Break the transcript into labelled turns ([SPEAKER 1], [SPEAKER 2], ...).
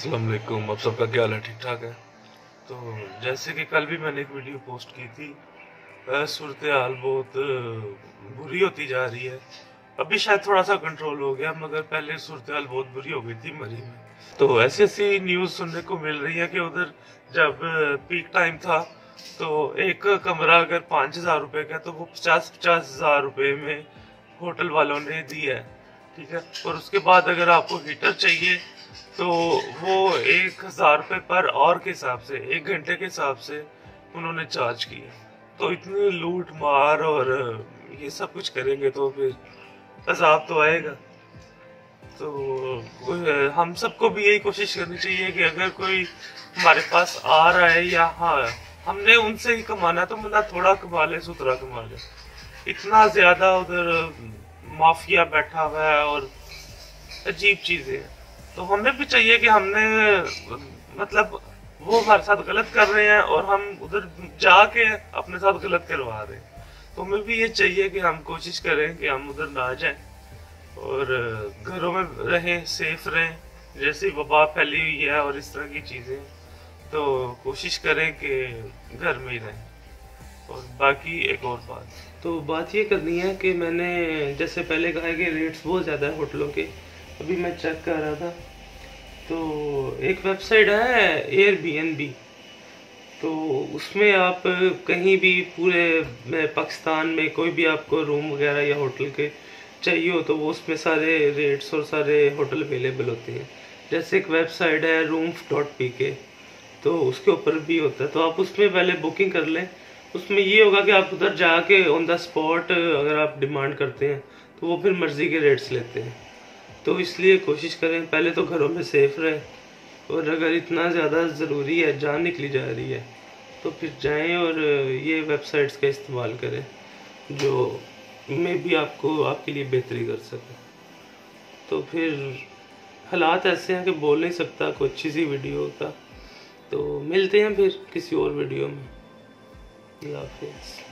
[SPEAKER 1] अस्सलाम वालेकुम। आप सबका क्या हाल है? ठीक ठाक है। तो जैसे कि कल भी मैंने एक वीडियो पोस्ट की थी, सूरत हाल बहुत बुरी होती जा रही है। अभी शायद थोड़ा सा कंट्रोल हो गया, मगर पहले सूरत हाल बहुत बुरी हो गई थी मरी में। तो ऐसी ऐसी न्यूज़ सुनने को मिल रही है कि उधर जब पीक टाइम था तो एक कमरा अगर 5,000 रुपये का, तो वो 50,000 रुपये में होटल वालों ने दिया है। ठीक है। और उसके बाद अगर आपको हीटर चाहिए तो वो 1,000 रुपये पर आवर के हिसाब से, 1 घंटे के हिसाब से उन्होंने चार्ज किया। तो इतनी लूट मार और ये सब कुछ करेंगे तो फिर अज़ाब तो आएगा। तो हम सबको भी यही कोशिश करनी चाहिए कि अगर कोई हमारे पास आ रहा है या हाँ हमने उनसे ही कमाना, तो बंदा थोड़ा कमा ले, सुथरा कमा ले। इतना ज्यादा उधर माफिया बैठा हुआ है और अजीब चीजें हैं। तो हमें भी चाहिए कि हमने मतलब वो हमारे साथ गलत कर रहे हैं और हम उधर जाके अपने साथ गलत करवा रहे हैं। तो हमें भी ये चाहिए कि हम कोशिश करें कि हम उधर ना जाएं और घरों में रहें, सेफ रहें। जैसे वबा फैली हुई है और इस तरह की चीजें, तो कोशिश करें कि घर में ही रहें। और बाकी एक और बात ये करनी है कि मैंने जैसे पहले कहा है कि रेट्स बहुत ज़्यादा है होटलों के। अभी मैं चेक कर रहा था तो एक वेबसाइट है एयरबीएनबी, तो उसमें आप कहीं भी पूरे पाकिस्तान में कोई भी आपको रूम वगैरह या होटल के चाहिए हो तो वो उसमें सारे रेट्स और सारे होटल अवेलेबल होते हैं। जैसे एक वेबसाइट है rooms.pk, तो उसके ऊपर भी होता है। तो आप उसमें पहले बुकिंग कर लें। उसमें ये होगा कि आप उधर जाके ऑन द स्पॉट अगर आप डिमांड करते हैं तो वो फिर मर्जी के रेट्स लेते हैं। तो इसलिए कोशिश करें पहले तो घरों में सेफ रहे, और अगर इतना ज़्यादा ज़रूरी है, जान निकली जा रही है, तो फिर जाएं और ये वेबसाइट्स का इस्तेमाल करें जो में भी आपको आपके लिए बेहतरी कर सके। तो फिर हालात ऐसे हैं कि बोल नहीं सकता कोई अच्छी सी वीडियो का। तो मिलते हैं फिर किसी और वीडियो में। अल्लाह हाफिज़।